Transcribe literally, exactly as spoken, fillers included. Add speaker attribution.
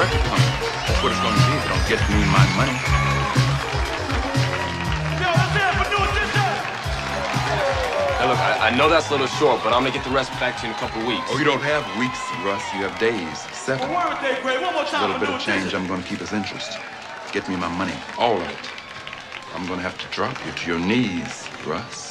Speaker 1: market coming. That's what it's going to be if it don't get me my money.
Speaker 2: Hey, look, I, I know that's a little short, but I'm gonna get the rest back to you in a couple of weeks.
Speaker 1: Oh, you don't have weeks, Russ. You have days. Seven.
Speaker 3: Well, word, Dave Gray. One more time.
Speaker 1: A little bit of change I'm going to keep as interest. Get me my money. All of it. I'm going to have to drop you to your knees, Russ.